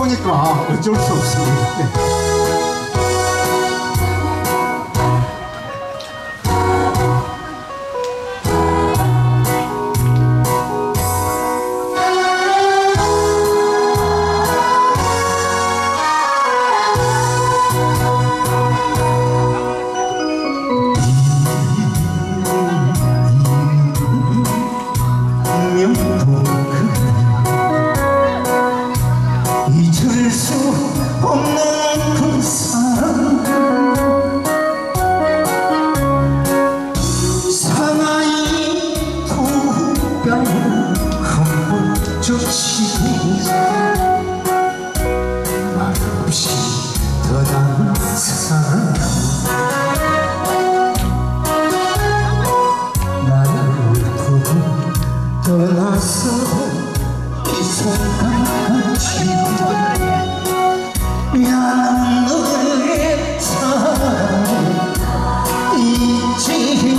보니까 어쩔 수 없습니다. 네. 잊을 수 없는 그 사람 사나이 두 뺨을 흠뻑 적시고 말없이 떠난 사람 나를 두고 떠나서 이 순간까지 나는 너의 사랑을 잊지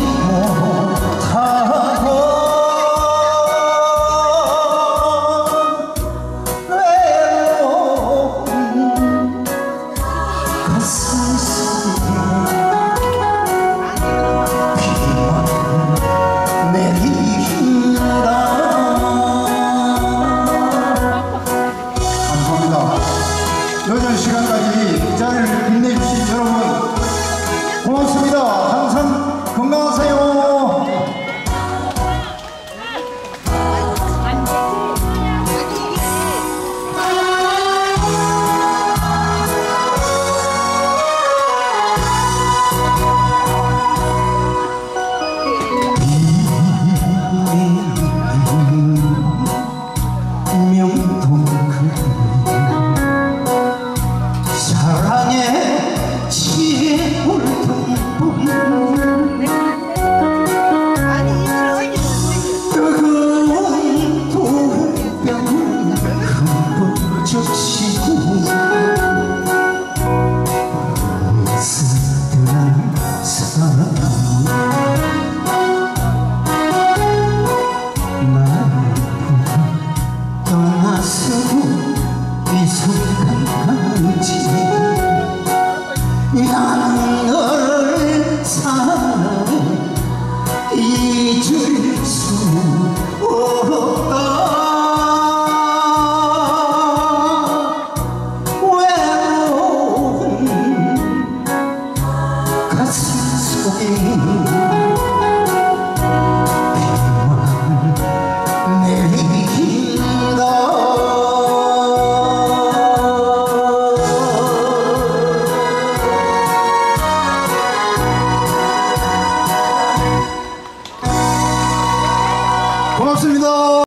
못하고 외로운 가슴 속에 비만 내린다. 늦은 시간까지 이 자리를 빛내주신 여러분 고맙습니다. 항상 건강하세요. 사랑의 치울던 봄 뜨거운 도병을 흠뻑 적시고 쓰드는 사랑 나를 떠나서 이 순간까지 나는 너를 사랑해 잊을 수 없다. 외로운 가슴 속에 고맙습니다.